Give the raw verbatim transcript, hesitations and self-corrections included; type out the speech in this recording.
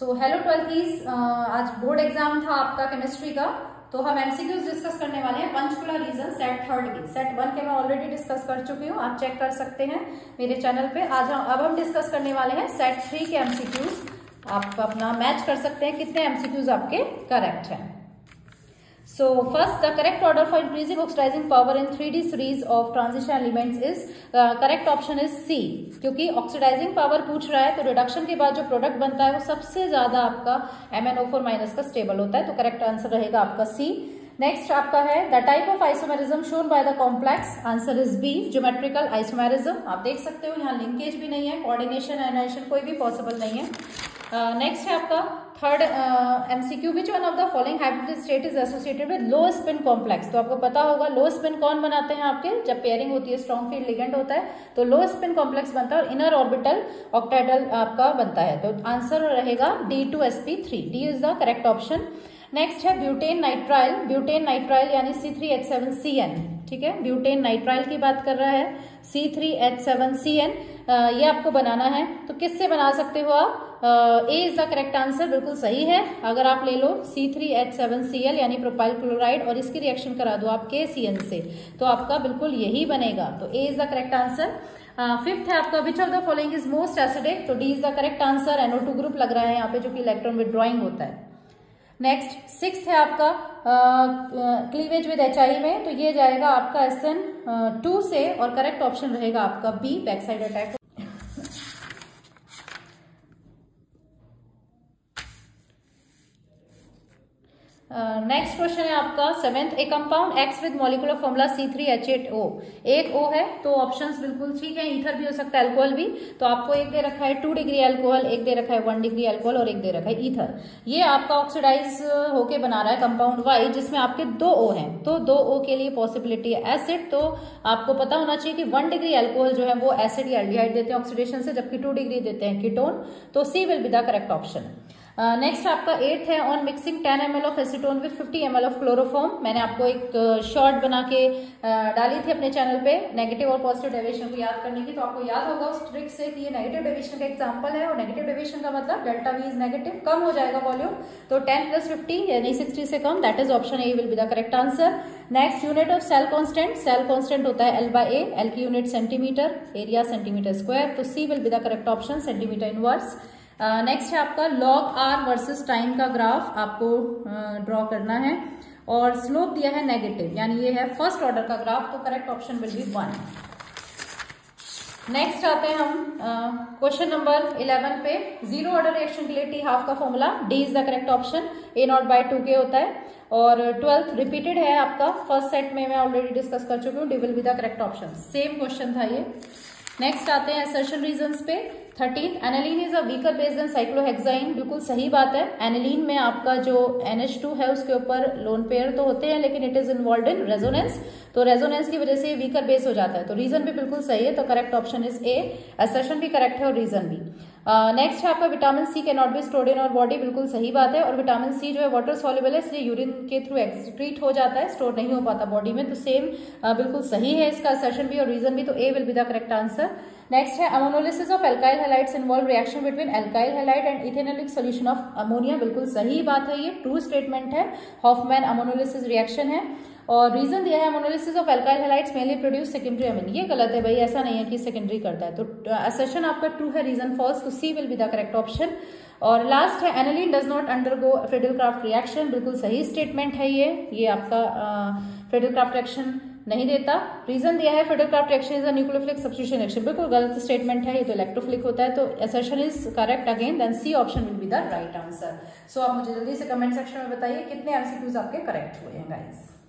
So hello ट्वेल्थीज, आज board exam था आपका केमिस्ट्री का, तो हम एमसीक्यूज डिस्कस करने वाले हैं पंचकुला रीजन सेट थर्ड की। सेट वन के मैं ऑलरेडी डिस्कस कर चुकी हूँ, आप चेक कर सकते हैं मेरे चैनल पे। आज हम अब हम डिस्कस करने वाले हैं सेट थ्री के एमसीक्यूज। आप अपना मैच कर सकते हैं कितने एमसीक्यूज आपके करेक्ट हैं। So first, the correct order for increasing oxidizing power in three D series of transition elements is uh, correct option is C, क्योंकि ऑक्सीडाइजिंग पावर पूछ रहा है तो रिडक्शन के बाद जो प्रोडक्ट बनता है वो सबसे ज्यादा आपका M N O four minus का स्टेबल होता है, तो करेक्ट आंसर रहेगा आपका C। नेक्स्ट आपका है the type of isomerism shown by the complex, answer is B, geometrical isomerism. आप देख सकते हो यहाँ लिंकेज भी नहीं है, कोऑर्डिनेशन एनाइजेशन कोई भी पॉसिबल नहीं है। नेक्स्ट uh, है आपका third MCQ, which one of the following hybrid state is associated with low spin complex. तो आपको पता होगा लो स्पिन कौन बनाते हैं आपके, जब पेयरिंग होती है स्ट्रॉन्ग फील्ड लिगेंड होता है तो लो स्पिन कॉम्प्लेक्स बनता है और इनर ऑर्बिटल ऑक्टाइडल आपका बनता है, तो आंसर रहेगा D two S P three, D is the correct option. Next है ब्यूटेन नाइट्राइल, ब्यूटेन नाइट्राइल यानी C three H seven C N, ठीक है, ब्यूटेन नाइट्राइल की बात कर रहा है, C three H seven C N, ये आपको बनाना है। तो किससे बना सकते हो आप? A is the correct answer, बिल्कुल सही है। अगर आप ले लो C three H seven C L यानी प्रोपाइल क्लोराइड और इसकी रिएक्शन करा दो आप के सी एन से, तो आपका बिल्कुल यही बनेगा, तो A is the correct answer. Fifth है आपका which of the following is most acidic, तो D is the correct answer, N O two group लग रहा है यहाँ पे जो कि इलेक्ट्रॉन विड्रॉइंग होता है। नेक्स्ट सिक्स्थ है आपका क्लीवेज विद एच आई में, तो ये जाएगा आपका एस एन टू से और करेक्ट ऑप्शन रहेगा आपका B, back side attack. Next question है आपका seventh, a compound X with molecular formula C three H eight O, एक ओ है तो ऑप्शंस बिल्कुल ठीक है, ईथर भी हो सकता है, अल्कोहल भी। तो आपको एक दे रखा है टू डिग्री अल्कोहल, एक दे रखा है वन डिग्री अल्कोहल और एक दे रखा है ईथर। ये आपका ऑक्सीडाइज होके बना रहा है कंपाउंड वाई जिसमें आपके दो ओ हैं, तो दो ओ के लिए पॉसिबिलिटी है एसिड। तो आपको पता होना चाहिए कि वन डिग्री अल्कोहल जो है वो एसिड या एल्डिहाइड देते हैं ऑक्सीडेशन से, जबकि टू डिग्री देते हैं कीटोन, तो C will be the correct option. Next uh, आपका एट्थ है on mixing ten M L of acetone with fifty M L of chloroform. मैंने आपको एक शॉर्ट uh, बना के uh, डाली थी अपने चैनल पे नेगेटिव और पॉजिटिव डेविएशन को याद करने की, तो आपको याद होगा उस ट्रिक से कि ये नेगेटिव डेविएशन का एग्जांपल है और नेगेटिव डेविएशन का मतलब डेल्टा वी इज नेगेटिव, कम हो जाएगा वॉल्यूम, तो टेन प्लस फिफ्टी यानी सिक्सटी से कम, that is option A will be the correct answer. Next unit of cell constant, cell constant होता है एल बाय ए, एल की unit centimetre, area centimetre square, तो C will be the correct option, centimetre inverse. Next uh, है आपका log R versus time का graph आपको draw uh, करना है और स्लोप दिया है नेगेटिव, यानी ये है फर्स्ट ऑर्डर का ग्राफ, तो correct option will be one. Next आते हैं हम क्वेश्चन नंबर इलेवन पे, जीरो ऑर्डर रिएक्शन के लिए टी हाफ का formula, D is the correct option, A naught by two K होता है। और ट्वेल्थ रिपीटेड है आपका, फर्स्ट सेट में मैं ऑलरेडी डिस्कस कर चुकी हूँ, D will be the correct option, same question था ये। नेक्स्ट आते हैं असर्शन रीजंस पे, thirteen aniline is a weaker base than cyclohexane, बिल्कुल सही बात है। एनालिन में आपका जो एन एच टू है उसके ऊपर लोन पेयर तो होते हैं लेकिन it is involve in resonance, तो रेजोनेंस की वजह से वीकर बेस हो जाता है, तो रीजन भी बिल्कुल सही है, तो correct option is A, assertion भी करेक्ट है और रीजन भी। नेक्स्ट uh, है आपका vitamin C can not be stored in our body, बिल्कुल सही बात है, और विटामिन सी जो है वाटर सॉल्युबल है इसलिए यूरिन के थ्रू एक्सक्रीट हो जाता है, स्टोर नहीं हो पाता बॉडी में, तो सेम uh, बिल्कुल सही है इसका असर्शन भी और रीजन भी, तो A will be the correct answer. Next है ammonolysis of alkyl halides involve reaction between alkyl halide and ethanolic solution of ammonia, बिल्कुल सही बात है, ये ट्रू स्टेटमेंट है, हॉफमैन अमोनोलिसिस रिएक्शन है। और रीजन दिया है ammonolysis of alkyl halides mainly produce secondary amine, ये गलत है भाई, ऐसा नहीं है कि सेकेंडरी करता है, तो असर्शन आपका ट्रू है, रीजन फॉल्स, तो C will be the correct option. और लास्ट है aniline does not undergo Friedel Crafts reaction, बिल्कुल सही स्टेटमेंट है ये ये आपका फ्रीडल-क्राफ्ट रिएक्शन नहीं देता। रीजन दिया है Friedel Crafts reaction is a nucleophilic substitution reaction, बिल्कुल गलत स्टेटमेंट है, ये तो इलेक्ट्रोफिलिक होता है, तो assertion is correct again, then C option will be the right answer. So आप मुझे जल्दी से कमेंट सेक्शन में बताइए कितने एमसीक्यूज आपके करेक्ट हुए हैं गाइस।